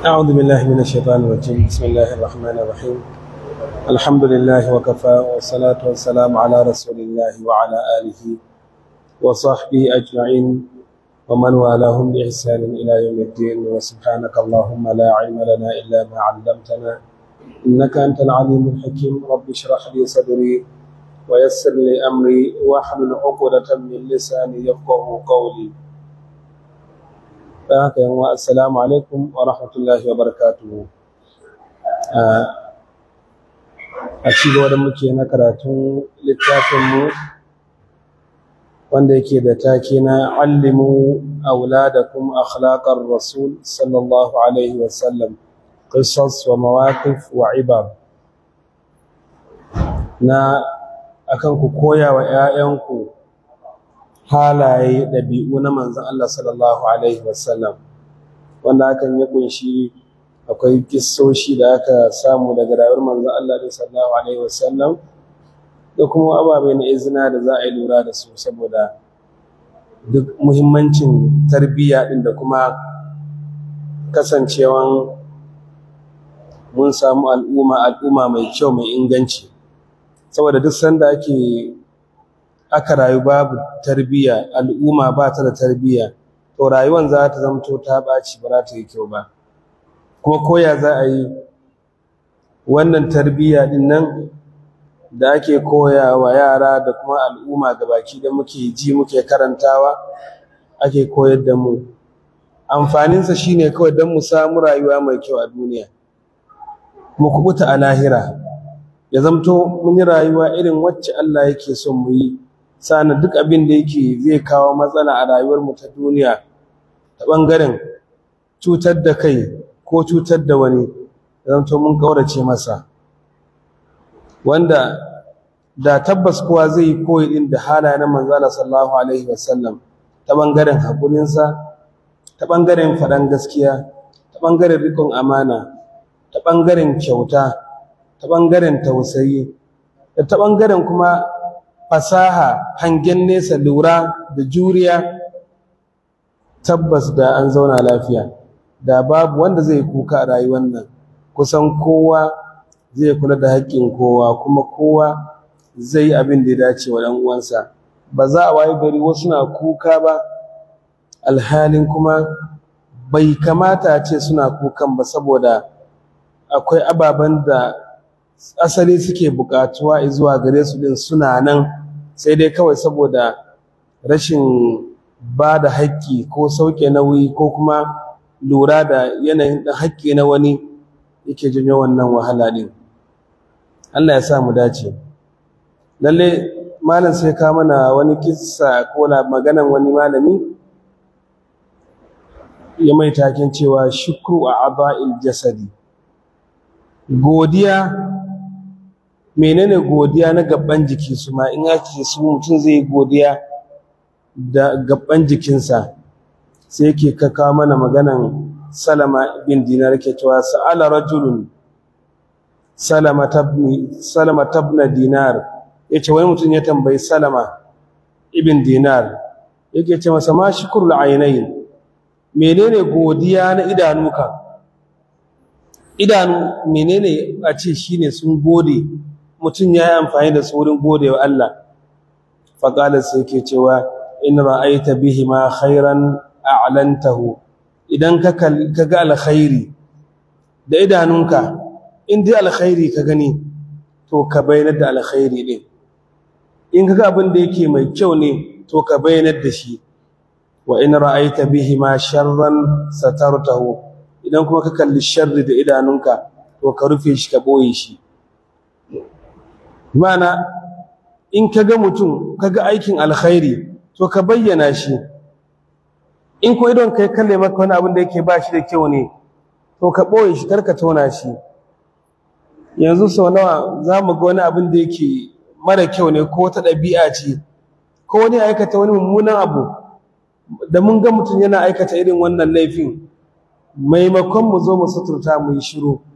أعوذ بالله من الشيطان الرجيم. بسم الله الرحمن الرحيم. الحمد لله وكفى والصلاة والسلام على رسول الله وعلى آله وصحبه أجمعين ومن والاهم بإحسان إلى يوم الدين. وسبحانك اللهم لا علم لنا إلا ما علمتنا إنك أنت العليم الحكيم. رب اشرح لي صدري ويسر لي أمري واحلل عقدة من لساني يفقه قولي. السلام عليكم ورحمة الله وبركاته. a cigaba da muke na karatun littafinmu wanda yake da take na allimu auladakum akhlaqar rasul sallallahu alaihi wasallam, qisas wa mawaqif wa ibar, na akan ku koya wa 'ya'yanku halaye ɗabi'u na manzon Allah sallallahu alaihi wasallam, wanda hakan ya kunshi akwai kissoshi da aka samu daga rayuwar manzon Allah sallallahu alaihi wasallam da kuma ababe na izina da za a yi lura da su saboda duk muhimmancin tarbiyya din da kuma kasancewan mun samu al'umma mai kyau mai inganci, saboda duk sanda aka rayu babu tarbiyya, al'umma ba ta da tarbiyya, to rayuwar za ta zamto ta ɓaci, ba za ta yi kyau ba. Kuma koya za a yi wannan tarbiyya din nan da ake koya wa yara da kuma al'umma gabaki da muke ji muke karantawa ake koyar da mu, amfaninsa shine kawai don mu samu rayuwa mai kyau a duniya, mu kubuta a lahira, ya zamto mun yi rayuwa irin wacce Allah yake son mu yi. Sannan duk abin da yake zai kawo matsala a rayuwarmu ta duniya ta ɓangaren cutar da kai ko cutar da wani, zanto mun ƙaurace masa, wanda da tabbas kowa zai yi koyi ɗin da halaye na manzo Allah sallallahu alaihi wasallam ta ɓangaren haƙurinsa, ta ɓangaren faɗan gaskiya, ta ɓangaren riƙon amana, ta ɓangaren kyauta, ta ɓangaren tausayi, da ta ɓangaren kuma fasaha, hangen nesa, lura da juriya, tabbas da an zauna lafiya, da babu wanda zai kuka a rayuwar nan. Kusan kowa zai kula da haƙƙin kowa, kuma kowa zai yi abin da ya dace wa ɗan uwansa. Ba za a wayi gari wasu na kuka ba alhalin kuma bai kamata a ce suna kukan ba, saboda akwai ababen da asali suke buƙatuwa zuwa gare su din suna nan, sai dai kawai saboda rashin ba da haƙƙi ko sauke nauyi ko kuma lura da yanayin haƙƙi na wani yake janyo wannan wahala din. Allah ya sa mu dace. Lalle malam sai ka mana wani kissa ko maganan wani malami ya mai taken cewa shukru a a'dha'il jasadi, godiya. Menene godiya na gaban jiki su ma? In ake su mutum zai yi godiya da gaban jikinsa, sai yake kawo mana maganan Salama bin Dinar, ke cewa sa'ala rajulun Salama tabna Dinar, yace wani mutum ya tambayi Salama ibn Dinar, yake ce masa ma shukrul ainain, menene godiya na idanuka? Idanu menene a ce shine sun gode, mutum ya yi amfani da su wurin gode wa Allah? Faƙalar sai ke cewa in ra'aita bihi ma khairan a'lantahu, idan ka ga alkhairi da idanunka, in dai alkhairi ka gani to ka bayyana da alkhairi din, in ka ga abin da yake mai kyau ne to ka bayyana da shi. Wa in ra'aita bihi ma sharran satartahu, idan kuma ka kalli sharri da idanunka to ka rufe shi, ka boye shi. Mana in ka ga mutum ka ga aikin alkhairi to ka bayyana shi, in ko idon kai kalle maka wani abin da yake ba shi da kyau ne to ka ɓoye shi, kar ka tona shi. Yanzu sau nawa za mu ga wani abin da yake mara kyau ne, ko ta ɗabi'a ce, ko wani aikata wani mummunan abu, da mun ga mutum yana aikata irin wannan laifin, maimakon mu zo mu suturta mu yi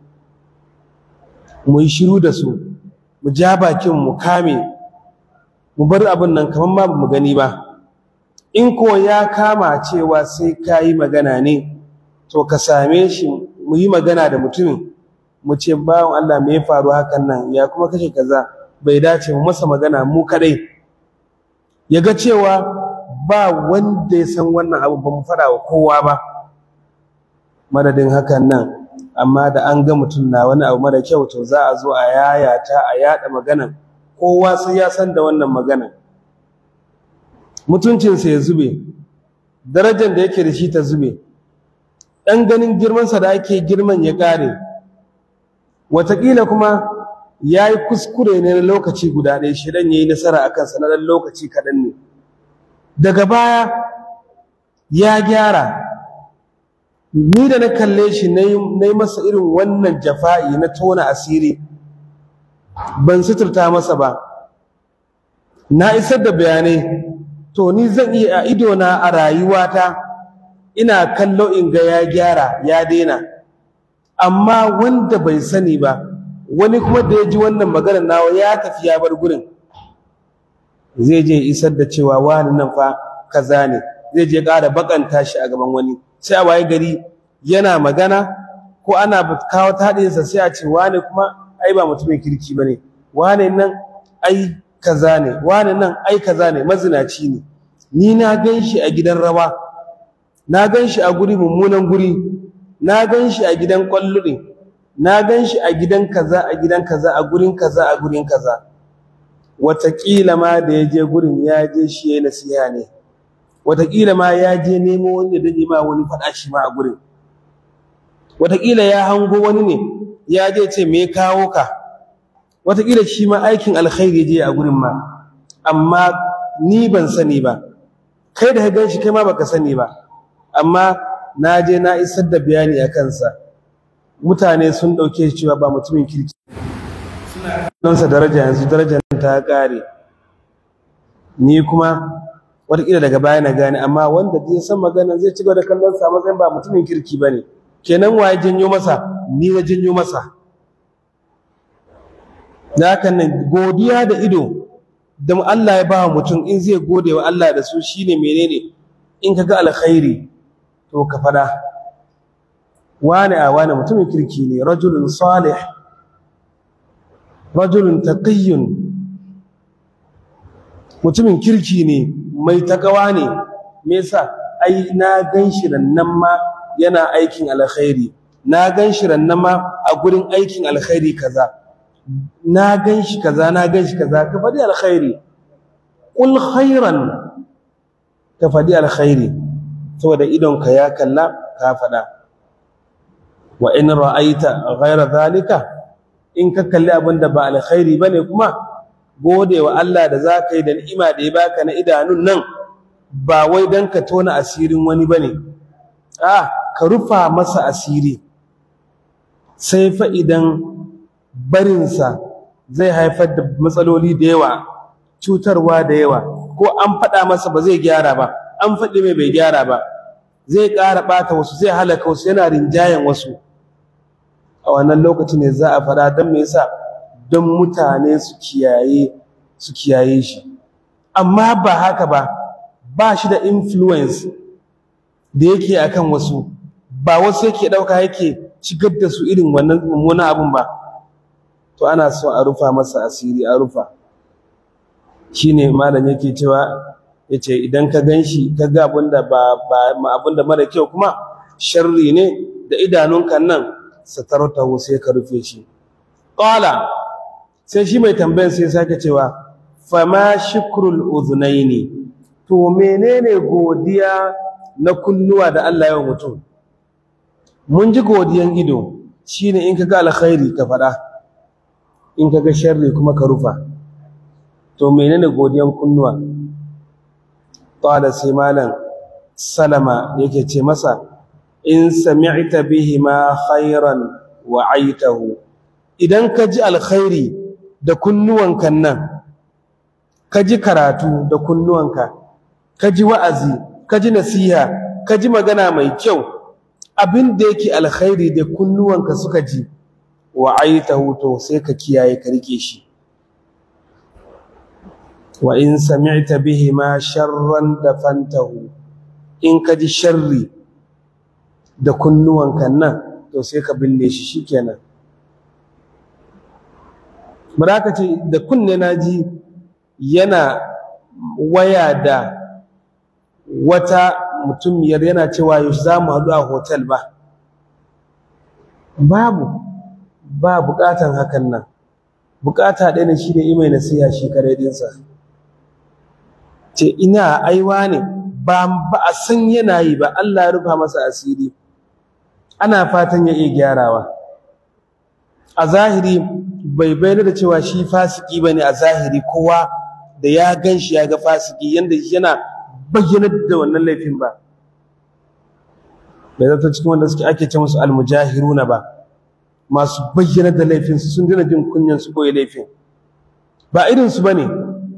shiru da su, mu ja bakin mu kame, mu bar abin nan kamar ma mu gani ba. In ko ya kama cewa sai ka yi magana ne, to ka same shi mu yi magana da mutumin mu ce bawan Allah me ya faru hakan nan ya kuma kashe kaza, bai dace mu masa magana mu kadai, ya ga cewa ba wanda ya san wannan abu, ba mu fara wa kowa ba. Madadin hakan nan, amma da an ga mutum na wani abu mara kyau, to za a zo a yayata a yada maganan, kowa sai ya san da wannan maganan, mutuncinsa ya zube, darajar da yake da shi ta zube, ɗan ganin girmansa da ake girman ya ƙare. Wataƙila kuma ya yi kuskure ne na lokaci guda ɗaya, shi ɗan ya yi nasara a kansa na ɗan lokaci kaɗan ne, daga baya ya gyara. Ni da na kalle shi na yi masa irin wannan jafa'i na tona asiri, ban suturta masa ba, na isar da bayanai, to ni zan iya a idona a rayuwata ina kallo in ga ya gyara ya daina. Amma wanda bai sani ba, wani kuma da ya ji wannan maganar nawa ya tafi ya bar gurin, zai je isar da cewa wani nan fa kaza ne, zai je ƙara bakanta shi a gaban wani, sai a waye gari yana magana ko ana kawo taɗinsa sai a ce wani kuma ai ba mutumin kirki ba ne, wani nan ai kaza ne, wani nan ai kaza ne, mazinaci ne. Ni na gan shi a gidan rawa, na gan shi a guri mummunan guri, na gan shi a gidan ƙwallo ɗin, na gan shi a gidan kaza, a gidan kaza, a gurin kaza, a gurin kaza. Wataƙila ma da ya je gurin ya je shi ya yi nasiha ne, wataƙila ma ya je nemo wani da zai ma wani faɗa shi ma a gurin, wataƙila ya hango wani ne ya je ce me kawo ka, wataƙila shi ma aikin alkhairi je a gurin ma, amma ni ban sani ba, kai da ka gan shi kai ma baka sani ba, amma na je na isar da bayani a kansa, mutane sun ɗauke shi cewa ba mutumin kirki, suna kallonsa daraja, yanzu darajar ta ƙare. Ni kuma wataƙila daga baya na gane, amma wanda zai san magana zai ci gaba da kallon sa matsayin ba mutumin kirki bane. Kenan waye janyo masa? Ni na janyo masa. Da haka nan godiya da ido da Allah ya ba mutum, in zai gode wa Allah da su shine menene? In kaga alkhairi to ka fada, wani mutumin kirki ne, rajulun salih, rajulun taqiyyun, mutumin kirki ne, mai takawa ne. Me yasa? Ai na ganshi nan ma yana aikin alkhairi, na ganshi nan ma a gurin aikin alkhairi kaza, na ganshi kaza, na ganshi kaza. Ka faɗi alkhairi, qul khairan, ka faɗi alkhairi, saboda idonka ya kalla ka faɗa. Wa in ra'aita ghayra zalika, in ka kalli abin da ba alkhairi bane kuma gode wa Allah da za ka yi da ni'ima da ya baka na idanun nan, ba wai don ka tona asirin wani ba ne, ka rufa masa asiri, sai fa idan barinsa zai haifar da matsaloli da yawa, cutarwa da yawa, ko an faɗa masa ba zai gyara ba, an faɗi mai bai gyara ba, zai ƙara ɓata wasu, zai halaka wasu, yana rinjayen wasu. A wannan lokacin ne za a faɗa, don me yasa? Don mutane su kiyaye shi. Amma ba haka ba, ba shi da influence da yake akan wasu, ba wasu yake ɗauka yake shigar da su irin wannan mummunan abun ba, to ana so a rufa masa asiri, a rufa. Shine malam yake cewa, yace idan ka ganshi ka ga abinda abinda mara kyau kuma sharri ne da idanunka nan, satartahu, sai ka rufe shi. Qala, sai shi mai tambayar sai sake cewa, fama shukrul udhunaini, to menene godiya na kunnuwa da Allah ya mutum? Mun ji godiyan ido shine in kaga alkhairi ka fada, in kaga sharri kuma ka rufa. To menene godiyan kunnuwa? Qala, sai malam Salama yake ce masa, in sami'ta bihima khairan wa'aitahu, idan ka ji alkhairi da kunnuwanka nan, ka ji karatu da kunnuwanka, ka ji wa'azi, ka ji nasiha, ka ji magana mai kyau, abin da yake alkhairi da kunnuwanka suka ji, wa'aitahu, to sai ka kiyaye ka rike shi. Wa in sami'ta bihima sharran dafantahu, in ka ji sharri da kunnuwanka nan, to sai ka binne shi shikenan. Baraka ce da kunne na ji yana waya da wata mutumiyar yana cewa yau za mu haɗu a hotel ba. Ba buƙatan hakan nan. Buƙata ɗaya ne shi ne imai nasiha shi kare dinsa. Ce ina aiwa ne ba a san yana yi ba, Allah ya rufa masa asiri. Ana fatan ya iya gyarawa. A zahiri bai bayyana da cewa shi fasiki bane a zahiri, kowa da ya gan shi ya ga fasiki yanda yana bayyana da wannan laifin ba. Bai zata cikin wanda suke ake ce musu almujahiruna ba, masu bayyana da laifin sun dina jin kunyan su koyi laifin, ba irin su bane.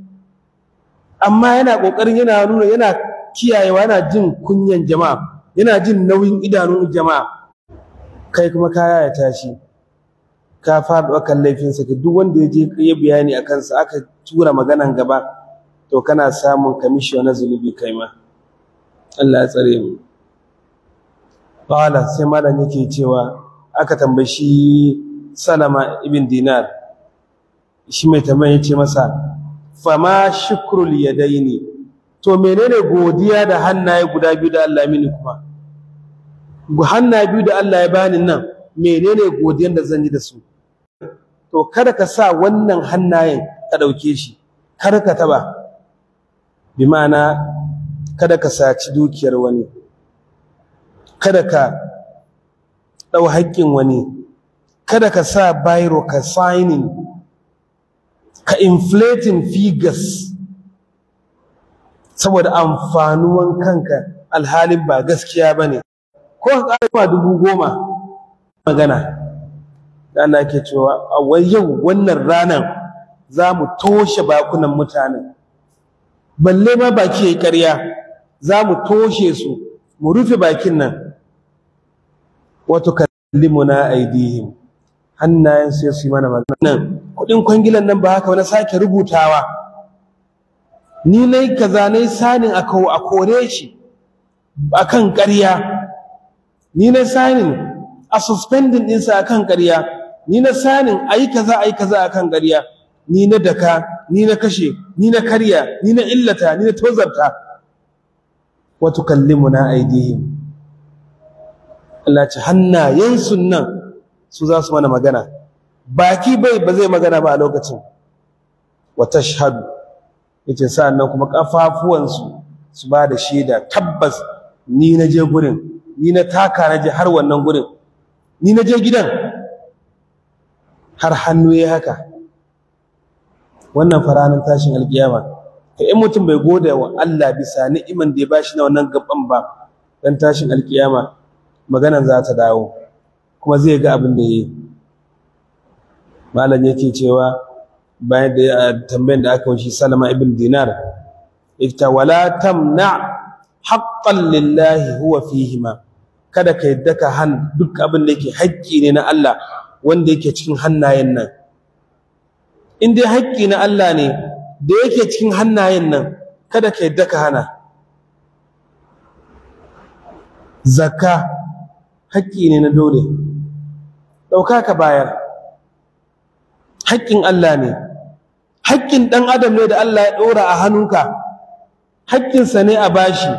Amma yana kokarin yana nuna yana kiyayewa, yana jin kunyan jama'a, yana jin nauyin idanun jama'a. Kai kuma kaya ya tashi ka faɗo akan laifinsa, ka duk wanda ya je ya bayani a kansa aka tura maganan gaba, to kana samun kamishi na zunubi kai ma. Allah ya tsare mu. Qala, sai malam yake cewa aka tambayi shi Salama ibn Dinar, shi mai tambayan yace masa fama shukrul yadaini, to menene godiya da hannaye guda biyu da Allah mini kuma? Hannaye biyu da Allah ya bani nan, menene godiyar da zan yi da su? To kada ka sa wannan hannayen ka dauke shi, kada ka taba, bi ma'ana kada ka saci dukiyar wani, kada ka dau haƙƙin wani, kada ka sa biro ka signing, ka inflating figures saboda amfanuwan kanka alhalin ba gaskiya bane. Ko ka ƙara 10,000 magana da Allah ke cewa a yau wannan ranar za mu toshe bakunan mutanen, balle ma baki yayi ƙarya, za mu toshe su, mu rufe bakin nan. Wa tukallimuna aydihim, hannayen sai su yi mana magana. Kuɗin kwangilan nan ba haka wani sake rubutawa, ni nayi kaza nayi sanin a kore shi akan ƙarya, ni na sanin a suspending ɗinsa akan ƙarya, ni na sanin ayi kaza akan ƙarya, ni na daka, ni na kashe, ni na karya, ni na illata, ni na tozarta. Wa tukallimuna aydihim, Allah ce hannayensu nan su za su mana magana, baki ba zai magana ba a lokacin. Wa tashhadu, yace sa'annan kuma kafafuwansu su ba da shaida, tabbas ni na je gurin, ni na taka na je har wannan gurin, ni na je gidan, har hannu ya haka. Wannan faranin tashin alkiyama, to in mutum bai gode wa Allah bisa ni'iman da ya bashi na wannan gaban ba, dan tashin alkiyama maganan za ta dawo kuma zai ga abin da yayi. Malam yake cewa bayan da tambayan da aka wuce Salama ibn Dinar, ita wala tamna haqqan lillahi huwa fihima, kada ka yadda ka duk abin da yake haƙƙi ne na Allah wanda yake cikin hannayen nan. In dai haƙƙi na Allah ne da yake cikin hannayen nan, kada ka yadda ka hana. Zakka haƙƙi ne na dole, ɗauka ka bayar, haƙƙin Allah ne. Haƙƙin ɗan adam ne da Allah ya ɗora a hannunka, haƙƙinsa ne a bashi,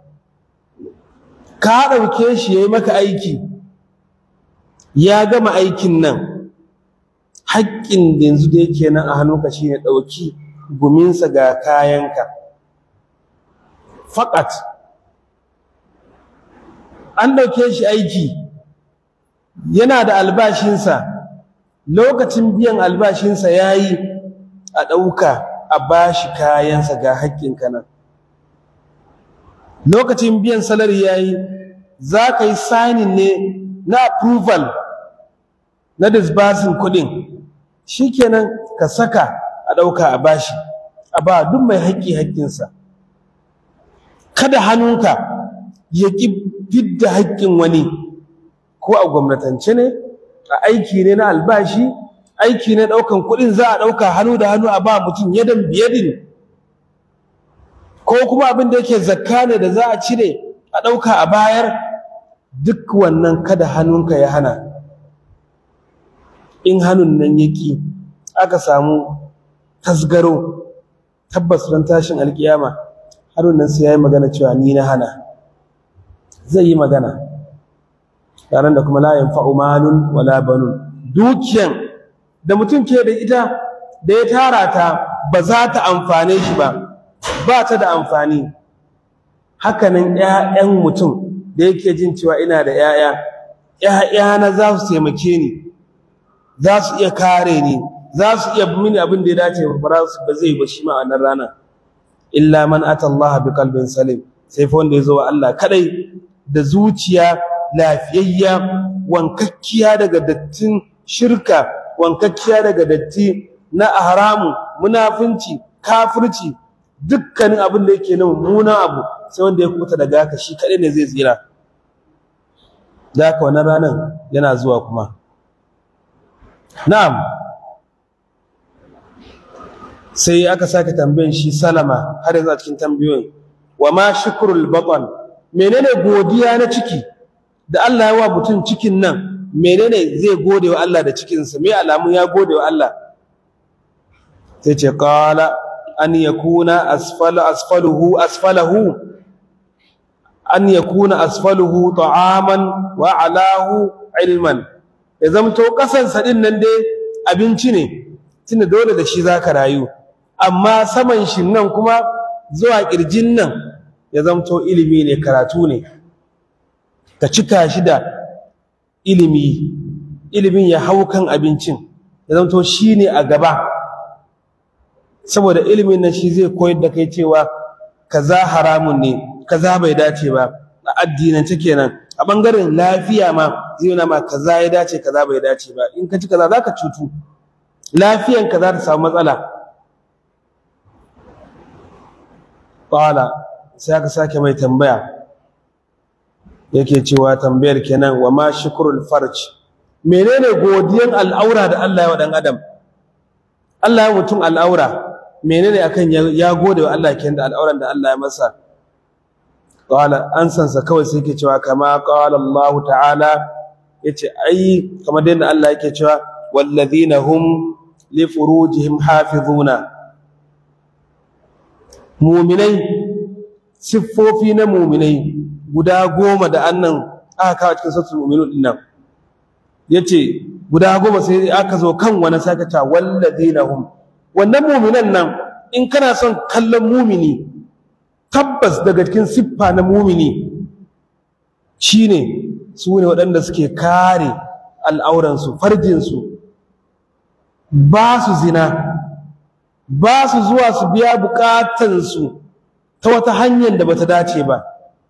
ka ɗauke shi ya yi maka aiki, ya gama aikin nan, haƙƙin da yanzu da yake nan a hannunka shi ne ɗauki guminsa ga kayanka faƙat. An ɗauke shi aiki, yana da albashinsa, lokacin biyan albashinsa ya yi, a ɗauka a bashi kayansa ga haƙƙinka nan. Lokacin biyan salari ya yi, za ka yi signing ne na approval na disbursing kuɗin, shi kenan ka saka a ɗauka a bashi, a ba duk mai haƙƙi haƙƙinsa. Kada hannunka ya ƙi fidda haƙƙin wani, ko a gwamnatance ne, a aiki ne na albashi, aiki ne ɗaukan kuɗin za a ɗauka hannu da hannu a ba mutum yadan biyadin, ko kuma abin da yake zakka ne da za a cire a ɗauka a bayar, duk wannan kada hannunka ya hana. In hannun nan yaki aka samu tasgaro, tabbas ran tashin alkiyama hannun nan sai yayi magana cewa ni na hana. Zai yi magana ranar da kuma la yanfa'u malun wala banun. Dukiyan da mutum ke da ita da ya tara ta ba za ta amfane shi ba, ba ta da amfani. Hakanan ƴaƴan mutum da yake jin cewa ina da ƴaƴana za su taimake ni, za su iya kare ni, za su iya mini abin da ya dace, ba zai ba shi ma a wannan rana. Illa man ata Allah bi qalbin salim, sai fa wanda ya zo wa Allah kadai da zuciya lafiyayya, wankakkiya daga dattin shirka, wankakkiya daga datti na haramu, munafinci, kafirci, dukkanin abin da yake na mummunan abu, sai wanda ya kuta daga haka shi kadai ne zai tsira. Da haka wannan ranar yana zuwa kuma. Na'am, sai aka sake tambayin shi Salama har yanzu a cikin tambayoyin, wa ma shukrul batan, menene godiya na ciki da Allah ya wa mutum cikin nan, menene zai gode wa Allah da cikinsa, me alamun ya gode wa Allah? Sai ce qala an yakuna asfaluhu an yakuna asfaluhu ta'aman wa alahu ilman, ya zamto kasansa din nan dai abinci ne, tunda dole da shi zaka rayu, amma saman shi nan kuma zuwa kirjin nan ya zamto ilimi ne, karatu ne, ka cika shi da ilimi, ilimin ya hau kan abincin, ya zamto shi ne a gaba, saboda ilimin nan shi zai koyar da kai cewa kaza haramun ne, kaza bai dace ba, a addinance kenan. A bangaren lafiya ma zai nuna ma kaza ya dace, kaza bai dace ba, in ka ci kaza zaka cutu, lafiyanka za ta samu matsala. Qala, sai aka sake mai tambaya, yake cewa tambayar kenan, wa ma shukrul farj, menene godiyan al'aura da Allah ya wa dan adam? Allah ya mutum al'aura, menene akan ya gode wa Allah kenan da al'auran da Allah ya masa? Qala, an sansa kawai sai yake cewa kama qala Allah ta'ala, yace ai kamar da Allah yake cewa walladhina hum li furujihim hafizuna. Mu'minai, siffofi na mu'minai guda 10 da annan aka kawo cikin suratul mu'minun din nan, yace guda 10 sai aka zo kan wani saka ta walladhina hum. Wannan mu'minan nan in kana son kallon mu'mini, tabbas daga cikin siffa na mumini shine su ne waɗanda suke kare al'auransu, farjinsu, ba su zina, ba su zuwa su biya bukatansu ta wata hanyar da bata dace ba,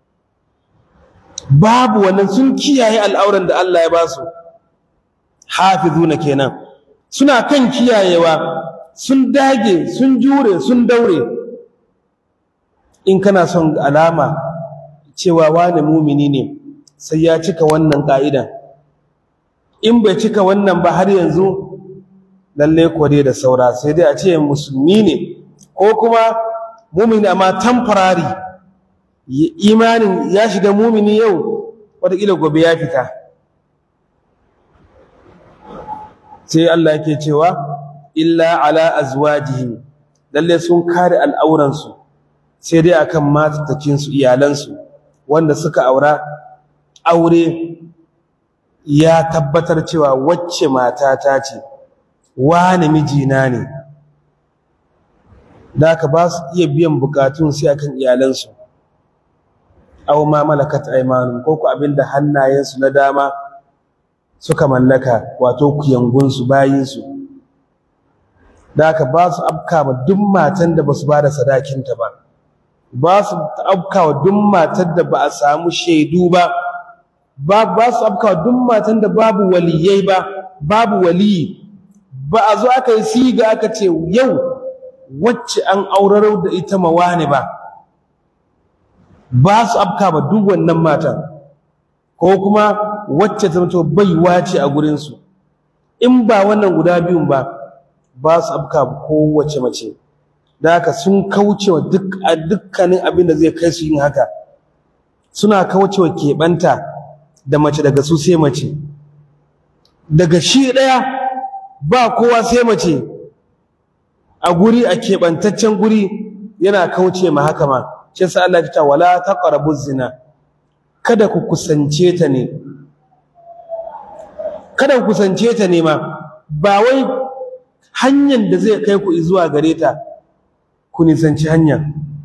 babu wannan, sun kiyaye al'auran da Allah ya ba su. Hafizuna kenan, suna kan kiyayewa, sun dage, sun jure, sun daure. In kana son alama cewa wani mumini ne, sai ya cika wannan ka'idan. In bai cika wannan ba har yanzu, lalle ko dai da saura, sai dai a ce musulmi ne, ko kuma mumini amma temporary, imanin ya shiga mumini yau, wataƙila gobe ya fita. Sai Allah yake cewa illa ala azwajihim, lalle sun kare al'auransu, sai dai akan matattakinsu, iyalansu wanda suka aure ya tabbatar cewa wacce matata ce, wani mijina ne, da aka ba su iya biyan bukatun sai akan iyalansu. Aw ma malakat aymanuhum, ko ku abinda hannayensu na dama suka mallaka, wato kuyangunsu, bayinsu. Da aka ba su afka ma duk matan da basu bada sadakinta ba, ba su afkawa duk matar da ba a samu shaidu ba, ba su afkawa duk matan da babu waliyai ba, babu waliyi, ba a zo aka yi siga aka ce yau wacce an aurarar da ita mawane ba su afkawa duk wannan matan, ko kuma wacce ta mutu baiwa ce a gurinsu. In ba wannan guda biyun ba su afkawa kowace mace. Da haka sun kaucewa dukkanin abin da zai kai su yin haka, suna kaucewa keɓanta, da mace daga su sai mace, daga shi ɗaya ba kowa sai mace a guri, a keɓantaccen guri, yana kauce ma haka ma. Shi yasa Allah ya ce wala taqrabu zina, kada ku kusance ta ne, kada ku kusance ta ne ma, ba wai hanyar da zai kai ku zuwa gare ta ku nisanci hanyar.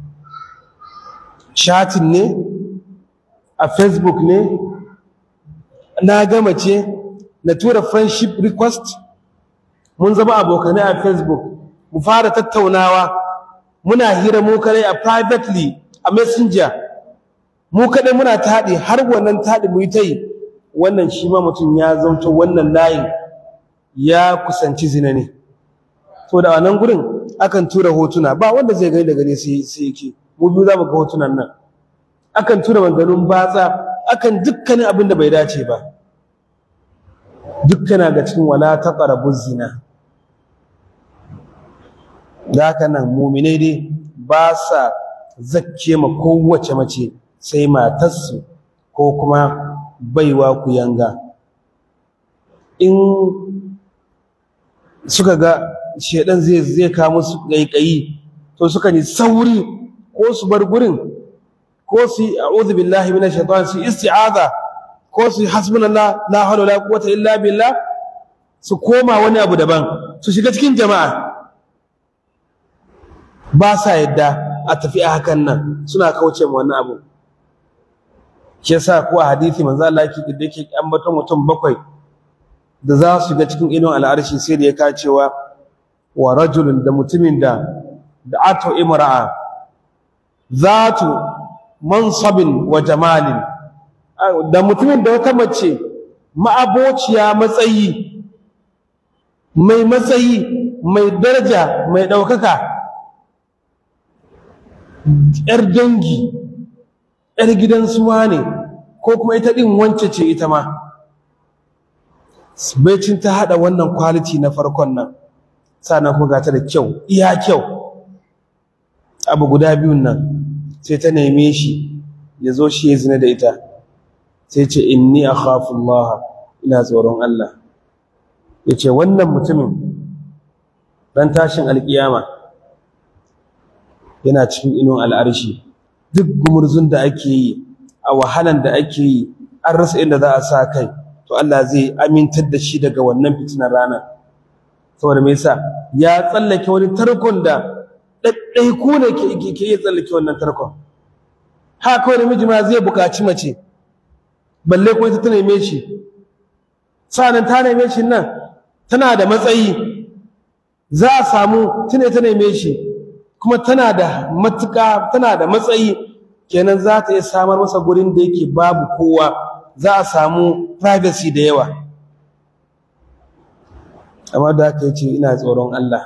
Chatting ne a Facebook ne, na ga mace na tura friendship request, mun zama abokanai a Facebook, mu fara tattaunawa, muna hira mu kadai a privately a messenger, mu kadai muna taɗi, har wannan taɗi mu yi ta yi. Wannan shi ma mutum ya zanto wannan layin ya kusanci zina ne. To da wannan gurin akan tura hotuna, ba wanda zai gani daga ne sai yake, mu biyu za mu ga hotunan nan. Akan tura maganganun batsa, akan dukkanin abin da bai dace ba. Dukkana ga cikin wala taqrabu zina. Da haka nan mu'minai dai ba sa zakke ma kowace mace sai matarsu ko kuma baiwa ku yanga. In suka ga shedan zai kawo musu ƙaiƙayi, to suka yi sauri ko su bar gurin, ko su yi a'udhu billahi minash shaitan, su isti'aza, ko su yi hasbunallah la hawla wala quwwata illa billah, su koma wani abu daban, su shiga cikin jama'a. Ba sa yadda a tafi a hakan nan, suna kauce ma wannan abu. Shi yasa ko a hadisi manzo Allah yake ambaton mutum 7 da za su shiga cikin inuwar al'arshi, sai da ya ka cewa wa rajulun, da mutumin da ato imra'a zatu mansabin wa jamalin, da mutumin da wata mace ma'abociya matsayi, mai matsayi, mai daraja, mai ɗaukaka, ‘yar dangi, ‘yar gidan suwa ne, ko kuma ita ɗin wance ce ita ma. Baicin ta haɗa wannan kwaliti na farkon nan, sannan kuma gata da kyau, iya kyau, abu guda biyun nan, sai ta neme shi ya zo shi ya zina da ita, sai ce inni akhafu Allah, ina tsoron Allah. Ya ce wannan mutumin ran tashin alƙiyama yana cikin inuwar al'arshi, duk gumurzun da ake yi, a wahalan da ake yi, an rasa inda za a sa kai, to Allah zai amintar da shi daga wannan fitinar ranar. Saboda me yasa ya tsallake wani tarkon da ɗaiɗaiku ne ke iya tsallake wannan tarkon. Haka kawai namiji ma zai buƙaci mace, balle kuma ita ta neme shi. Sa'annan ta neme shi nan tana da matsayi, za a samu tuna ta neme shi, kuma tana da matuƙa, tana da matsayi, kenan za ta iya samar masa gurin da yake babu kowa, za a samu privacy da yawa. Amma da haka yace ina tsoron Allah.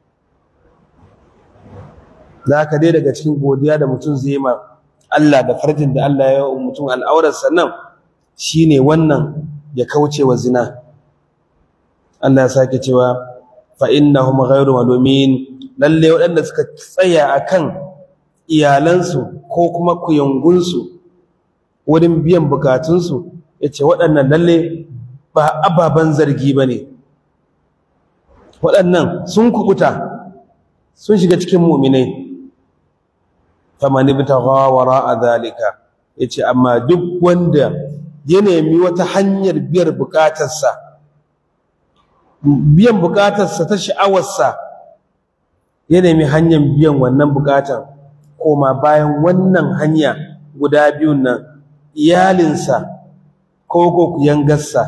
Da haka dai daga cikin godiya da mutum zai ma Allah da farjin da Allah ya yi mutum al'aurarsa nan, shine wannan ya kauce wa zina. Allah ya sake cewa fa innahum ghayru malumin, lalle waɗanda suka tsaya akan iyalansu ko kuma kuyangunsu wurin biyan bukatunsu, yace waɗannan lalle ba ababan zargi bane. Waɗannan sun kubuta, sun shiga cikin mu'minai. Faman ibtagha wara'a dhalika, yace amma duk wanda ya nemi wata hanyar biyan bukatarsa ta sha'awarsa, ya nemi hanyar biyan wannan bukatar koma bayan wannan hanya guda biyun nan, iyalinsa ko kuyangarsa,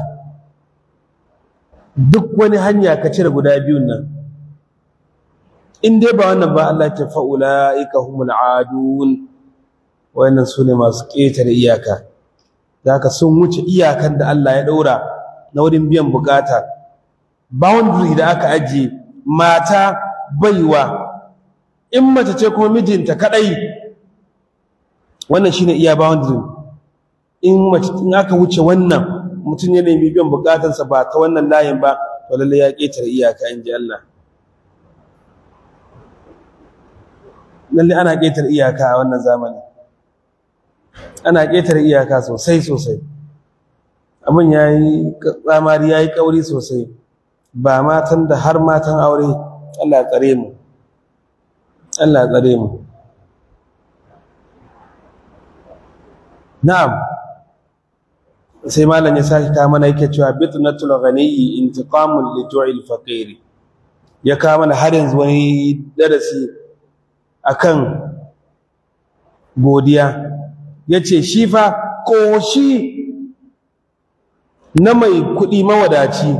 duk wani hanya ka cire guda biyun nan, in dai ba wannan ba, Allah ya fa ulaika humul adun, wannan sune masu ƙetare iyaka. Da haka sun wuce iyakan da Allah ya ɗaura na wurin biyan bukata, boundary da aka ajiye. Mata baiwa, in mace ce kuma mijinta kadai, wannan shine iya boundary. In aka wuce wannan, mutum ya nemi biyan bukatarsa ba ta wannan layin ba, to lalle ya ƙetare iyaka, in ji Allah. Lalle ana ƙetare iyaka a wannan zamani, ana ƙetare iyaka sosai sosai. abin yayi tsamari yayi kauri sosai, ba matan da har matan aure. Allah ya tsare mu, Allah ya tsare mu. Na'am, sai malam ya saki ka mana yake cewa bitnatul ghaniyyi intiqamun li ju'il faqir. Ya ka mana har yanzu wani darasi akan godiya. Yace shi fa koshi na mai kuɗi mawadaci,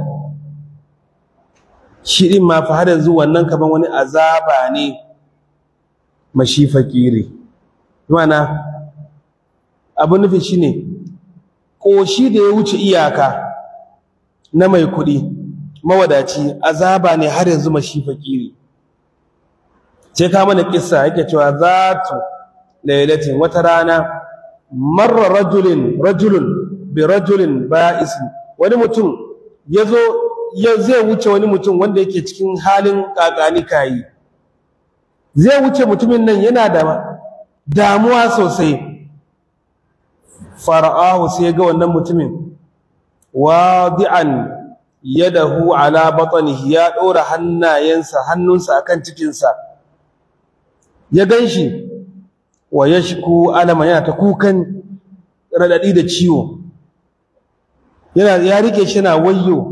shi din ma fa har yanzu wannan kaman wani azaba ne mashi fakiri. Mana abu nufi shine ƙoshi da ya wuce iyaka na mai kuɗi mawadaci azaba ne har yanzu mashi fakiri. sai ka mana kissa yake cewa zatu lailatin, wata rana marra rajulun bi rajulin ba'is, wani mutum zai wuce wani mutum wanda yake cikin halin kakani kayi. Zai wuce mutumin nan yana da damuwa sosai. Fara'ahu, sai ga wannan mutumin wadi'an yadahu ala batnihi, ya dora hannunsa akan cikinsa. Ya ganshi wa yashku alama, yana ta kukan radadi da ciwo, ya rike shi yana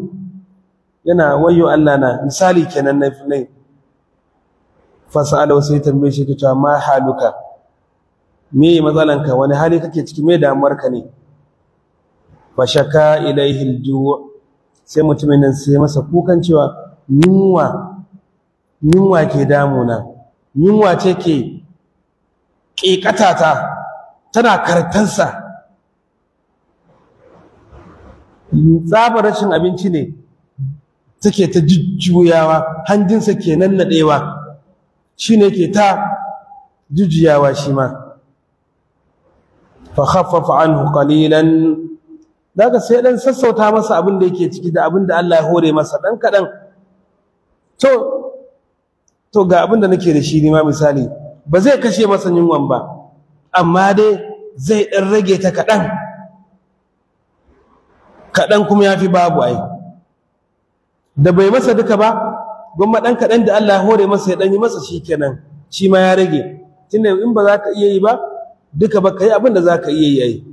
wayyo Allah na, misali kenan na finai. Fasa'ala, sai tambaye shi ta ma haluka, me matsalanka, wani hali kake ciki, me damuwarka ne? Fa shaka ilaihi al-ju', sai mutumin nan sai masa kukan cewa yunwa ke damuna, yunwa ce ke ƙiƙatata, tana kartansa. Tsabar rashin abinci ne take ta jujjuyawa, hanjinsa ke nannaɗewa, shi ne ke ta jujjuyawa shi ma. Fa khaffafa anhu qalilan, daga sai dan sassauta masa abin da yake ciki da abin da Allah ya hore masa dan kadan. To ga abin da nake da shi ne ma, misali ba zai kashe masa yunwan ba, amma dai zai dan rage ta kadan kuma yafi babu ai. Da bai masa duka ba, gwamma dan kadan da Allah ya hore masa ya dan yi masa shikenan, shi ma ya rage. Tunda in ba za ka iya yi ba duka ba, kai abin da za ka iya yi ai.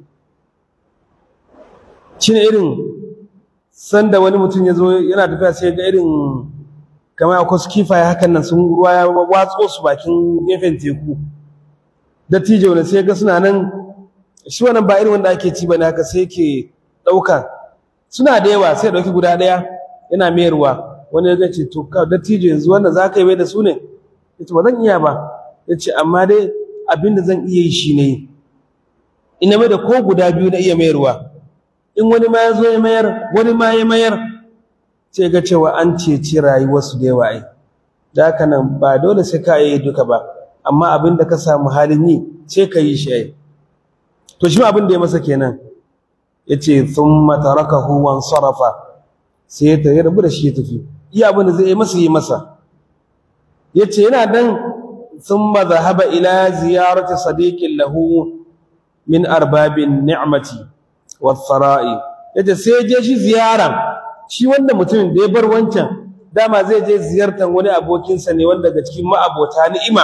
Shine irin sanda wani mutum ya zo yana tafiya, sai ga irin kamar akwai su kifaye hakan nan, sun ruwa ya watso su bakin gefen teku. Dattijo ne sai ga suna nan, shi wannan ba irin wanda ake ci bane haka, sai ke ɗauka, suna da yawa sai ɗauki guda ɗaya yana mayarwa. Wani ya ce to ka dattijo, yanzu wannan za ka yi mai da su ne? Ya ce ba zan iya ba. Ya ce amma dai abin da zan iya yi shi ne, ina mai da ko guda biyu na iya mayarwa. In wani ma ya zo ya mayar, wani ma ya mayar, sai ga cewa an ceci rayuwarsu da yawa ai. Da haka nan ba dole sai ka yi duka ba, amma abin da ka samu halin yi sai ka yi shi ai. To shi abin da ya masa kenan, yace thumma tarakahu wan sarafa, sai ta rabu da shi ya tafi. Iya abin da zai yi masa. Yace yana dan thumma dhahaba ila ziyarati sadiqin lahu min arbabin ni'mati was-sara'i. Yace sai je shi ziyara, shi wanda mutumin da ya bar wancan, dama zai je ziyartar wani abokinsa ne wanda daga cikin ma'abota ni'ima,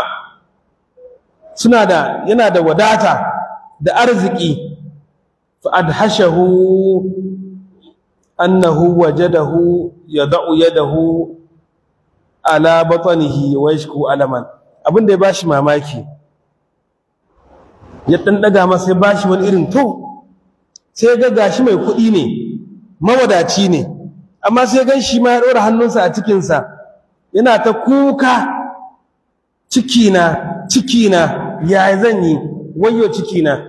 yana da wadata da arziki. Fa adhashahu annahu wajadahu yad'u yadahu ala batnihi wa yashku alaman. Abinda ya bashi mamaki, ya dan daga masa, ya bashi wani irin sai ga gashi mai kuɗi ne, mawadaci ne, amma sai gan shi ma ya ɗora hannunsa a cikinsa yana ta kuka, cikina ya zan yi, wayyo cikina.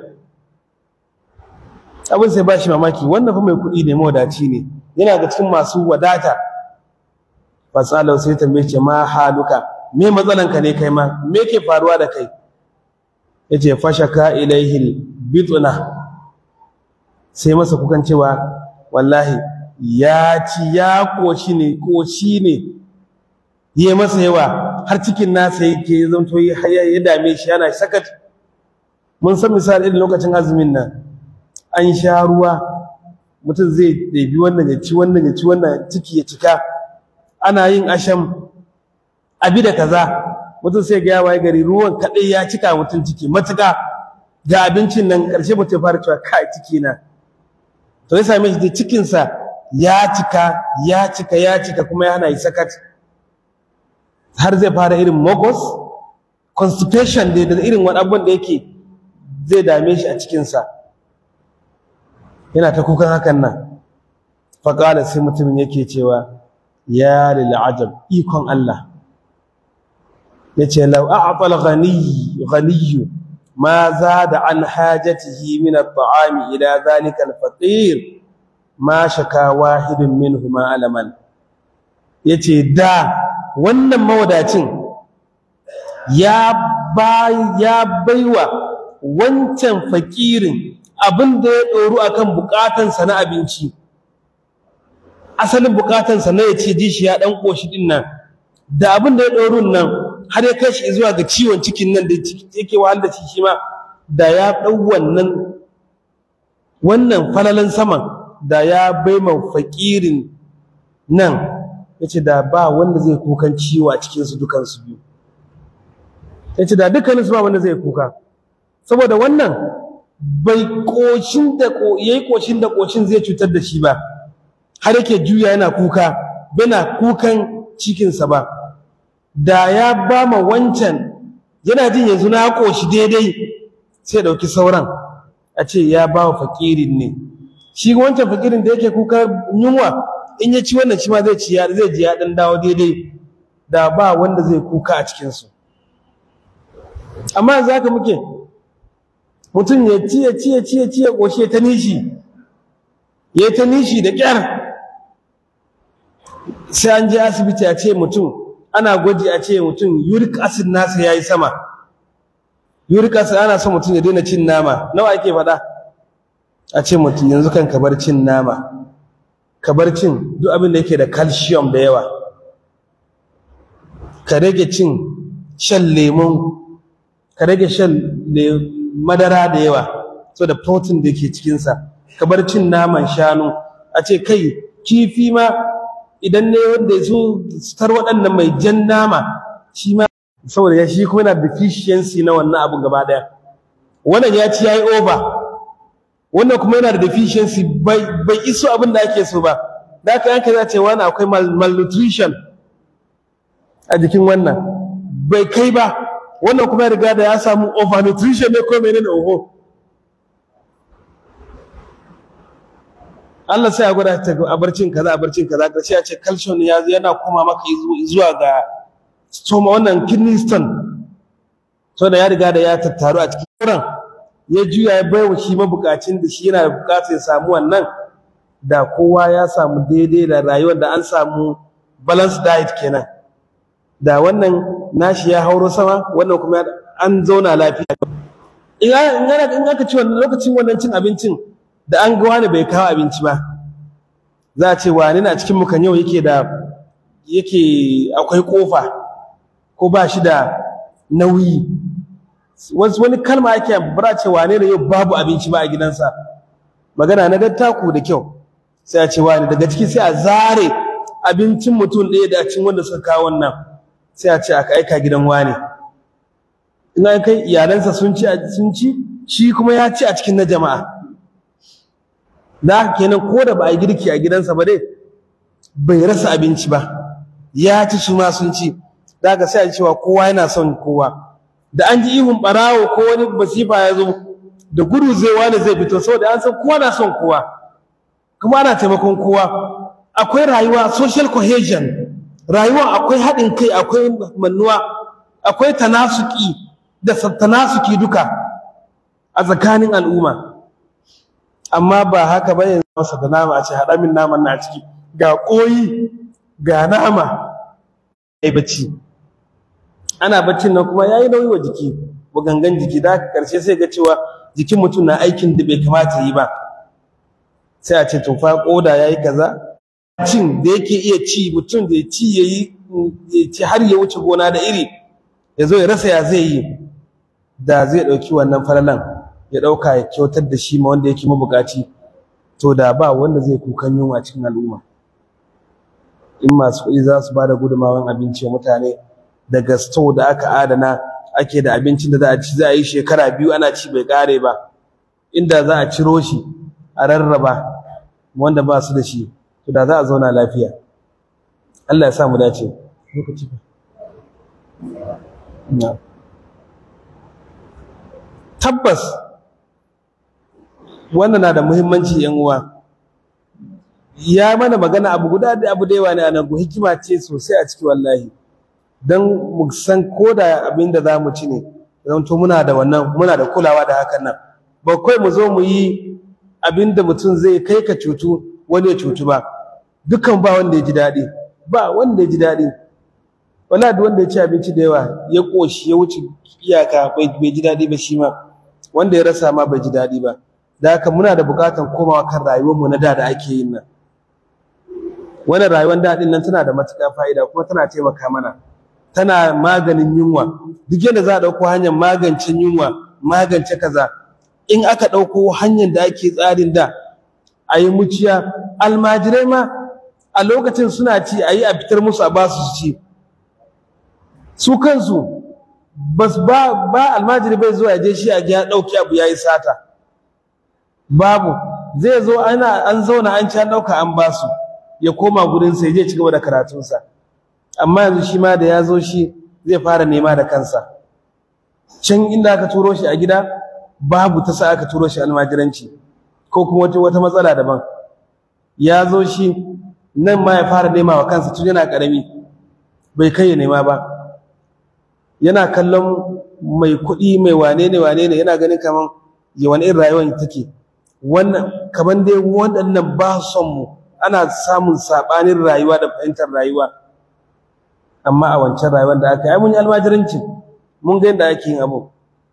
Abin sai ba shi mamaki, wannan fa mai kuɗi ne, mawadaci ne, yana ga cikin masu wadata. Fasalau sai tambaye ce ma haluka, me matsalanka ne kai ma, me ke faruwa da kai? Yace fashaka ilaihi bituna, sai masa kukan cewa wallahi ya ci ya koshi ne ya masa yawa, har cikin nasa yake zanto ya dame shi, yana sakat. Mun san misali irin lokacin azumin nan, an sha ruwa mutum zai ɗebi wannan ya ci wannan ya ci wannan, ciki ya cika, ana yin asham abi da kaza, mutum sai ga yawa gari ruwan kaɗai ya cika mutum ciki matuƙa, ga abincin nan ƙarshe mutum fara cewa kai ciki na, to ya same shi da cikinsa ya cika ya cika ya cika kuma yana yi sakat, har zai fara irin mucus constipation da irin wani abun da yake zai dame shi a cikinsa, yana ta kukan hakan nan. Faƙala sai mutumin yake cewa ya lil'ajab, ikon Allah, yace law a'ta al-ghani ma zada an hajatihi min at-ta'ami ila dhalika al-faqir ma shaka wahidun minhuma alaman. Yace da wannan mawadacin ya baiwa wancan fakirin abin da ya ɗoru akan bukatansa na abinci, asalin bukatansa na ya ce dishi ya ɗan ƙoshi ɗin nan, da abin da ya ɗoru nan har ya kai shi zuwa ga ciwon cikin nan da yake wahal da shi ma, da ya ɗau wannan falalan saman da ya bai ma fakirin nan, yace da ba wanda zai kukan ciwo a cikinsu dukansu biyu, yace da dukkaninsu ba wanda zai kuka, saboda wannan bai yayi koshin da koshin zai cutar da shi ba, har yake juya yana kuka, bana kukan cikinsa ba. Da ya ba ma wancan yana jin yanzu na koshi daidai, sai dauki sauran a ce ya ba wa fakirin ne, shi wancan fakirin da yake kuka yunwa in ya ci wannan shi ma zai ji ya dan dawo daidai, da ba wanda zai kuka a cikinsu. Amma yanzu haka muke, mutum ya ci ya ƙoshi ya ta nishi da ƙyar, sai an je asibiti a ce mutum ana gwaji a ce mutum uric acid nasa ya yi sama. Uric acid ana son mutum ya daina cin nama, nawa ake faɗa? A ce mutum yanzu kan ka bar cin nama, ka bar cin duk abin da yake da calcium da yawa, ka rage shan lemon, ka rage shan madara da yawa so da protein da ke cikinsa, ka bar cin naman shanu. A ce kai kifi ma idan ne wanda su tar waɗannan mai jan nama, shi ma saboda ya shi kuma yana deficiency na wannan abun gaba ɗaya, wannan ya ci yayi over, wannan kuma yana da deficiency bai iso abin da ake so ba, da haka yanka za ce wani akwai malnutrition a jikin wannan bai kai ba, wannan kuma ya riga da ya samu overnutrition ne ko menene oho. Allah sai ya gwada ta a barcin kaza sai ya ce calcium yana koma maka zuwa ga stoma, wannan kidney stone, so da ya riga da ya tattaru a cikin wurin, ya juya ya baiwa shi mabukacin da shi yana da bukatar ya samu wannan, da kowa ya samu daidai da rayuwar da an samu balanced diet kenan, da wannan nashi ya hauro sama, wannan kuma an zauna lafiya. In aka ci wannan lokacin wannan cin abincin da an ga wani bai kawo abinci ba, za a ce wani na cikin mu kan yau yake akwai kofa ko ba shi da nauyi, wani kalma ake bara ce wane ne yau babu abinci ba a gidansa, magana na dattaku da kyau, sai a ce wani daga ciki sai a zare abincin mutum ɗaya da cin wanda suka kawo wannan, sai a ce aka aika gidan wane, in an kai iyalansa sun ci shi kuma ya ci a cikin na jama'a. Da haka kenan ko da ba a yi girki a gidansa ba dai bai rasa abinci ba, ya ci su ma sun ci, da haka sai a cewa kowa yana son kowa. Da an ji ihun barawo ko wani basifa ya zo, da gudu wani zai fito, saboda an san kowa na son kowa kuma ana taimakon kowa. Akwai rayuwa social cohesion, rayuwa akwai haɗin kai, akwai mannuwa, akwai tanasuki duka a tsakanin al'umma. Amma ba haka ba, yanzu masa da nama a ce haɗa min naman na ciki, ga ƙoyi ga nama, ai bacci, ana baccin nan kuma yayi nauyi wa jiki, wa gangan jiki, da haka karshe sai ga cewa jikin mutum na aikin da bai kamata yi ba, sai a ce to fa koda yayi kaza. Cin da yake iya ci mutum da ya ci har ya wuce gona da iri, ya zo ya rasa ya zai yi, da zai ɗauki wannan falalan ya ɗauka ya kyautar da shi ma wanda yake mabukaci, to da ba wanda zai kukan yunwa cikin al'umma. In masu kuɗi za su ba da gudunmawan abinci wa mutane, daga sto da aka adana ake da abincin da za a ci, za a yi shekara 2 ana ci bai ƙare ba, inda za a ciro shi a rarraba wanda ba su da shi, to da za a zauna lafiya. Allah ya sa mu dace. Lokaci ba. Tabbas wannan na da muhimmanci yan uwa. Ya mana magana abu guda da abu da yawa ne a nan, hikima ce sosai a ciki wallahi, don mu san ko da abin da za mu ci ne, don to muna da wannan, muna da kulawa da hakan nan. Ba kai mu zo mu yi abin da mutum zai kai ka cutu wani ya cutu ba, dukkan ba wanda ya ji daɗi, ba wanda ya ji daɗi. Wallahi duk wanda ya ci abinci da yawa ya ƙoshi ya wuce iyaka bai ji daɗi ba shi ma, wanda ya rasa ma bai ji daɗi ba. Da haka muna da buƙatar komawa kan rayuwarmu na da ake yin nan. Wannan rayuwar daɗin nan tana da matuƙar fa'ida kuma tana taimaka mana, tana maganin yunwa. Duk yadda za a ɗauko hanyar magance yunwa, magance kaza, in aka ɗauko hanyar da ake tsarin da a yi muciya, almajirai ma a lokacin suna ci, a yi a fitar musu a basu su ci. Su kansu ba almajiri bai zuwa ya je shi a ya ɗauki abu ya yi sata, babu. Zai zo an zauna an ci an ɗauka an basu, ya koma gurinsa ya je ci gaba da karatunsa. Amma yanzu shi ma da ya zo shi zai fara nema da kansa. Can inda aka turo shi a gida babu ta sa aka turo shi almajiranci ko kuma wata matsala daban. Ya zo shi nan ma ya fara nema wa kansa tun yana ƙarami, bai kai ya nema ba. Yana kallon mai kuɗi mai wane ne yana ganin kaman ya wani irin rayuwar take. Wannan kaman dai waɗannan ba son mu, ana samun saɓanin rayuwa da fahimtar rayuwa. Amma a wancan rayuwar da aka yi mun yi almajiranci, mun ga yadda ake yin abu.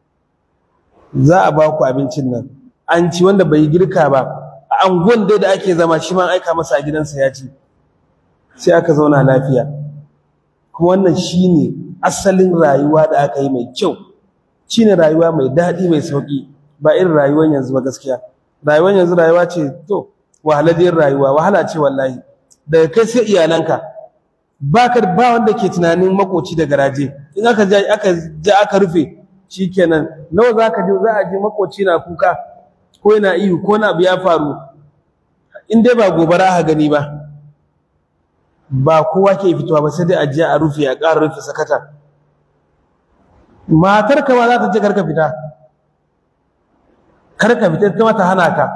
Za a ba ku abincin nan, an ci wanda bai girka ba, a anguwan dai da ake zama shi ma aika masa a gidansa ya ci, sai aka zauna lafiya. Kuma wannan shine asalin rayuwa da aka yi mai kyau, shine rayuwa mai daɗi mai sauƙi, ba irin rayuwar yanzu ba gaskiya. Rayuwar yanzu rayuwa ce to wahaladiyar rayuwa, wahala ce wallahi. Daga kai sai iyalanka, ba wanda ke tunanin makoci da garaje. In aka ja aka rufe shikenan, nawa za a je makoci na kuka ko yana ihu ko na abu ya faru, in dai ba gobara aka gani ba kowa ke fitowa ba, sai dai a je a rufe, a ƙara rufe sakata. Matar ka ma za ta ce karka fita ita ma ta hana ka.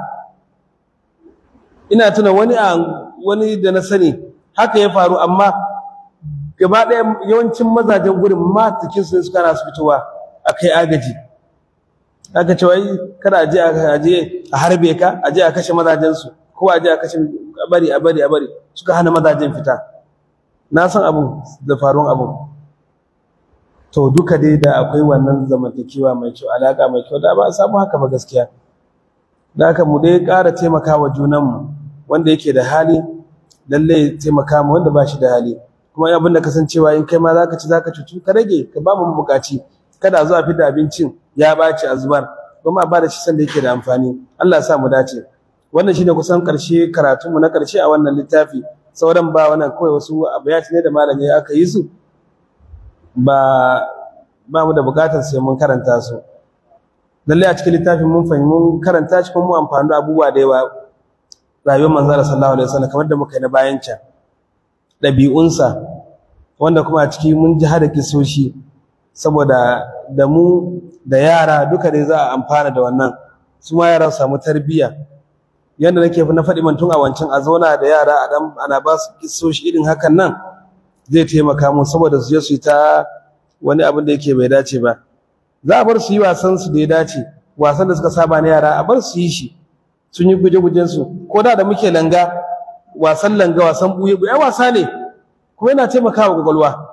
Ina tuna wani da na sani haka ya faru, amma gaba ɗaya yawancin mazajen gurin matakin su suka na su fitowa a kai agaji. Aka ce wai kada a je a harbe ka, a je a kashe mazajensu, ko a je a kashe a bari suka hana mazajen fita. Na san abu da faruwan abu. To duka dai da akwai wannan zamantakewa mai kyau, alaka mai kyau, da ba a samu haka ba gaskiya. Da haka mu dai ƙara taimakawa junanmu, wanda yake da hali lalle taimaka mu wanda ba shi da hali. Kuma abin da kasancewa in kai ma zaka ci zaka cutu, ka rage ka ba mu bukaci, kada a zo a fita abincin ya ɓaci a zubar, kuma a ba da shi sanda yake da amfani. Allah ya sa mu dace. Wannan shine kusan ƙarshe karatunmu na ƙarshe a wannan littafi. Sauran ba wannan kawai wasu abayati ne da malami aka yi su, ba mu da bukatar sai mun karanta su. Lalle a cikin littafin mun fahimci mun karanta shi kuma mun amfani da abubuwa da yawa rayuwar manzo sallallahu alaihi wasallam, kamar da muka yi na bayan can, ɗabi'unsa, wanda kuma a ciki mun ji hada kisoshi, saboda da mu da yara duka dai za a amfana da wannan. Su ma yara su samu tarbiyya, yanda nake na faɗi man tun a wancan, a zauna da yara ana ba su kisoshi irin hakan nan, zai taimaka mu, saboda su je su yi ta wani abin da yake bai dace ba. Za a bar su yi wasan su da ya dace, wasan da suka saba na yara a bar su yi shi. Sun yi guje-gujen su, ko da muke langa, wasan langa, wasan buye-buye, wasa ne kuma yana taimakawa kwakwalwa.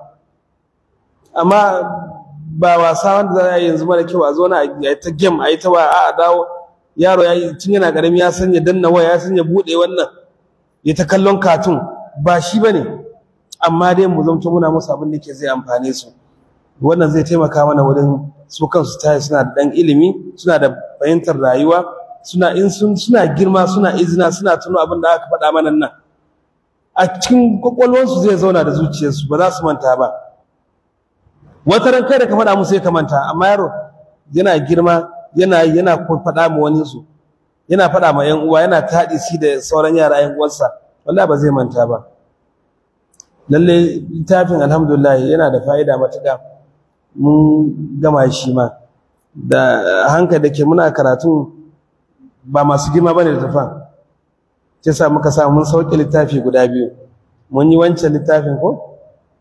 Amma ba wasa wanda za a yi yanzu mara kyau, a zo na a yi ta game, a yi ta a dawo. Yaro ya yi tun yana ƙarami, ya sanya danna waya, ya sanya buɗe wannan, ya ta kallon katun, ba shi ba ne. Amma dai mu zamto muna musu abin da ke zai amfane su. Wannan zai taimaka mana wurin su kansu tayi suna da ɗan ilimi, suna da fahimtar rayuwa, suna girma suna izina suna tuno abin da aka faɗa mana nan a cikin kwakwalwarsu zai zauna da zuciyarsu ba za su manta ba. Wata ran kai da ka faɗa musu sai ka manta, amma yaro yana girma yana faɗa ma wani su, yana faɗa ma ƴan uwa, yana taɗi shi da sauran yara ƴan uwarsa, wallahi ba zai manta ba. Lalle littafin alhamdulillah yana da fa'ida matuƙa. Mun gama shi ma da hankali da ke muna karatun ba masu girma bane da tafan, sai sa muka samu mun sauke littafi guda biyu. Mun yi wancan littafin ko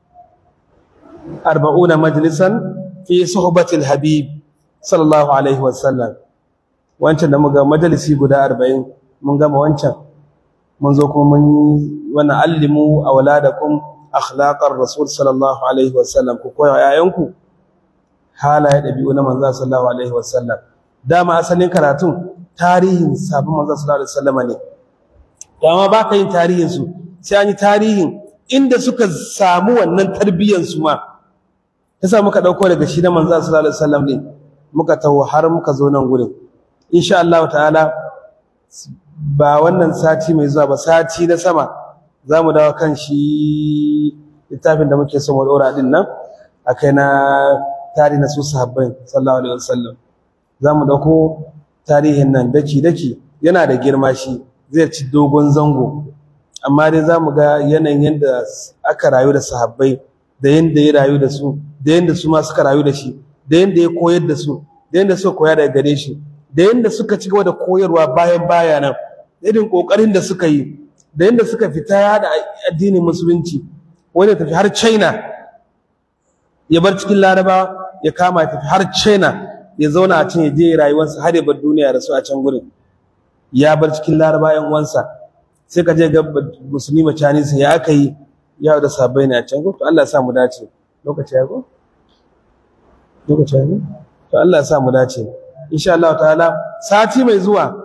40 majlisan fi suhbatil habib sallallahu alaihi wasallam, wancan da muga majalisi guda 40 mun gama wancan. Mun zo kuma mun yi wannan allimu awladakum akhlaqar rasul sallallahu alaihi wasallam, ku koya yayanku halaye dabi'u na manzo sallallahu alaihi wasallam. Dama asalin karatun tarihin sabon manzo sallallahu alaihi wasallam ne, dama ba ka yin tarihin su, sai an yi tarihin inda suka samu wannan tarbiyyar su ma. Yasa muka dauko daga shi na manzo sallallahu alaihi wasallam ne muka taho har muka zo nan gurin. Insha Allah ta'ala ba wannan sati mai zuwa ba, sati na sama zamu dawo kan shi littafin da muke so mu dora din nan akai na tarihi na su sahabbai sallallahu alaihi wasallam. Zamu dauko tarihin nan daki yana da girma, shi zai ci dogon zango, amma dai zamu ga yanayin yanda aka rayu da sahabbai, da yanda ya rayu da su, da yanda su ma suka rayu da shi, da yanda ya koyar da su, da yanda suka koya daga gare shi, da yanda suka ci gaba da koyarwa bayan bayanan, irin kokarin da suka yi, da yanda suka fita yada addinin musulunci, wanda tafi har China, ya bar cikin Larabawa ya kama ya tafi har China, ya zauna a can ya je rayuwarsa har ya bar duniya da su a can gurin. Ya bar cikin Larabawa yan uwansa, sai ka je ga musulmi Chinese ya aka yi ya da sabai ne a can. To Allah ya sa mu dace. Lokaci ya go? Lokaci ya go? To Allah ya sa mu dace. Insha Allah ta'ala sati mai zuwa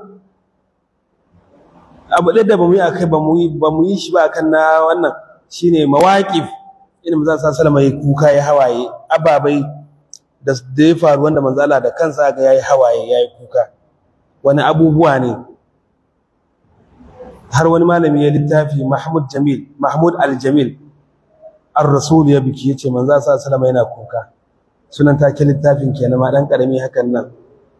abu da bamu yi akai bamu yi shi ba akan na wannan shine mawaqif, inda manzo sallallahu alaihi wasallam kuka ya hawaye, ababai da ya faru wanda manzo Allah da kansa ga yayi hawaye yayi kuka, wani abubuwa ne. Har wani malami ya littafi Mahmud al-Jamil ar-Rasul ya biki yace manzo sallallahu alaihi wasallam yana kuka, sunan take littafin kenan ma dan karami hakan nan.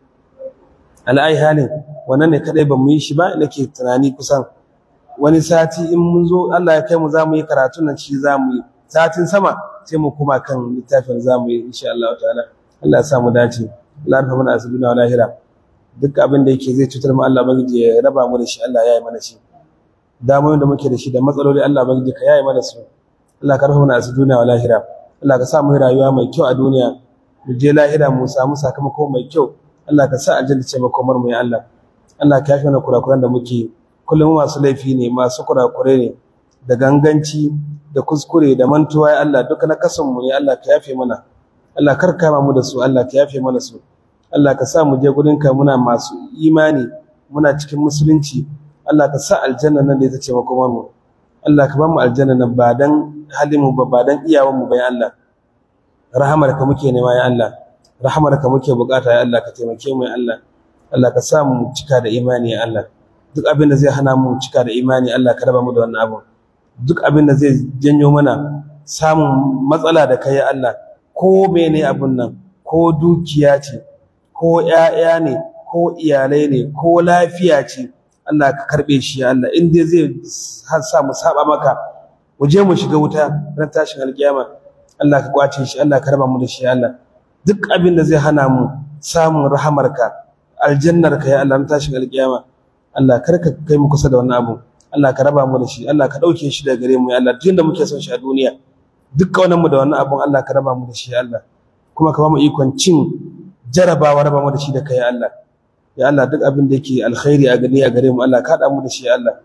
Al'ai halin wannan ne kadai bamu yi shi ba, nake tunani kusan wani sati in mun zo Allah ya kai mu zamu yi karatu nan, shi zamu yi satin sama sai mu kuma kan littafin zamu yi insha Allah ta'ala. Allah ya sa mu dace, Allah ya rufa mana asiri na lahira. Duk abin da yake zai cutar mu Allah bagiji ya raba mu da shi, Allah ya yi mana shi. Damoyin da muke da shi da matsaloli Allah bagiji ka yayi mana su. Allah ka rufa mana asiri na lahira. Allah ka sa mu rayuwa mai kyau a duniya, mu je lahira mu samu sakamako mai kyau. Allah ka sa aljanna ce makomar mu ya Allah. Allah ka yafe mana kurakuran da muke, kullum masu laifi ne, masu kurakure ne, da ganganci da kuskure da mantuwa ya Allah, duka na kasan mu ne. Allah ka yafe mana, Allah kar kama mu da su, Allah ka yafe mana su. Allah ka sa mu je gurin ka muna masu imani, muna cikin musulunci. Allah ka sa aljanna nan da ita ce makomar mu. Allah ka ba mu aljanna nan ba dan halin mu ba dan iyawan mu ba ya Allah. Rahamar ka muke nema ya Allah, rahamar ka muke bukata ya Allah, ka taimake mu ya Allah. Allah ka sa mu cika da imani ya Allah. Duk abin da zai hana mu cika da imani Allah ka raba mu da wannan abu. Duk abin da zai janyo mana samun matsala da kai ya Allah, ko mene abun nan, ko dukiya ce, ko ƴaƴa ne, ko iyalai ne, ko lafiya ce, Allah ka karbe shi ya Allah. In dai zai sa mu saba maka, mu je mu shiga wuta ran tashin alkiyama, Allah ka kwace shi, Allah ka raba mu da shi ya Allah. Duk abin da zai hana mu samun rahamarka, aljannarka ya Allah ran tashin alkiyama, Allah kar ka kai mu kusa da wannan abu. Allah ka raba mu da shi, Allah ka dauke shi daga gare mu ya Allah. Duk inda muke son shi a duniya, duk kaunan mu da wannan abun Allah ka raba mu da shi ya Allah. Kuma ka ba mu ikon cin jarabawa, raba mu da shi da kai ya Allah. Ya Allah, duk abin da yake alkhairi a gare mu Allah ka hada mu da shi ya Allah.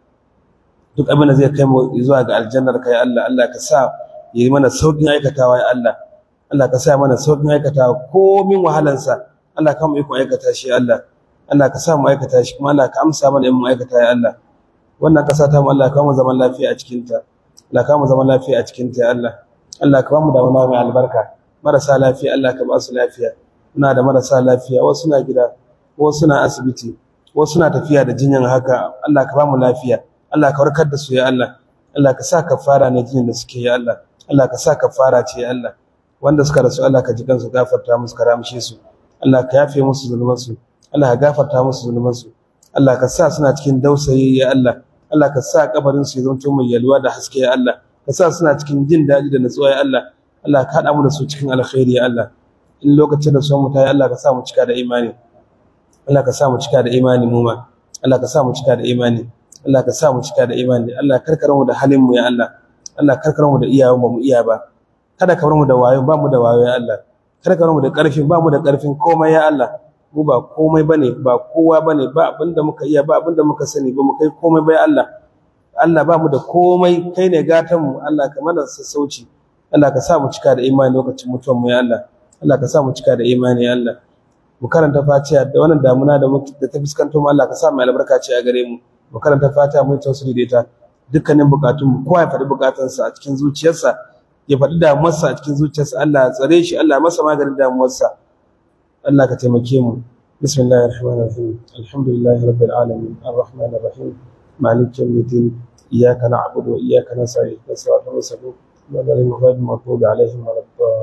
Duk abin da zai kai mu zuwa ga aljannar ka ya Allah, Allah ka sa yayi mana saukin aikatawa ya Allah. Allah ka sa mana saukin aikatawa komin wahalansa, Allah ka mu ikon aikata shi ya Allah. Allah ka sa mu aikata shi, kuma Allah ka amsa mana in mu aikata ya Allah. Wannan kasa ta mu Allah ka mu zaman lafiya a cikin ta, Allah ka mu zaman lafiya a cikin ta ya Allah. Allah ka ba mu da wani mai albarka. Marasa lafiya Allah ka ba su lafiya. Muna da marasa lafiya, wasu na gida, wasu na asibiti, wasu na tafiya da jinyan haka, Allah ka ba mu lafiya, Allah ka warkar da su ya Allah, Allah ka sa kafara ne jinyan da suke ya Allah, Allah ka sa kafara ce ya Allah, wanda suka rasu Allah ka ji kansu, gafarta musu, ka ramshe su, Allah ka yafe musu zunubansu, Allah ka gafarta musu zunubansu, Allah ka sa suna cikin dausayi ya Allah, Allah ka sa kabarin su ya zanto mai yalwa da haske ya Allah, ka sa suna cikin jin daɗi da natsuwa ya Allah, Allah ka haɗa mu da su cikin alkhairi ya Allah. In lokacin da su mu tayi Allah ka sa mu cika da imani, Allah ka sa mu cika da imani mu ma, Allah ka sa mu cika da imani, Allah ka sa mu cika da imani, Allah karkare mu da halin mu ya Allah, Allah karkare mu da iyawan mu iya ba, kada ka bar mu da wayo, ba mu da wayo ya Allah, kada ka bar mu da ƙarfin, ba mu da ƙarfin komai ya Allah, mu ba komai bane, ba kowa bane, ba abinda muka iya, ba abinda muka sani, ba mu kai komai ba ya Allah. Allah ba mu da komai, kai ne gatan mu, Allah ka mana sassauci, Allah ka sa mu cika da imani lokacin mutuwar mu ya Allah, Allah ka sa mu cika da imani ya Allah. Mu karanta Fatiha da wannan damuna da ta fuskanto mu, Allah ka sa mu albarka ce a gare mu. Mu karanta Fatiha mu tawassuli da ita, dukkanin bukatun mu, kowa ya faɗi bukatunsa a cikin zuciyarsa, ya faɗi damuwarsa a cikin zuciyarsa, Allah ya tsare shi, Allah ya masa maganin damuwarsa, Allah ka taimake mu. Bismillahir Rahmanir Rahim. Alhamdulillahi Rabbil Alamin. Ar-Rahmanir Rahim. Maliki Yawmiddin. Iyyaka na'budu wa iyyaka nasta'in. Ihdinas siratal mustaqim. Ghayril maghdubi alaihim waladdallin.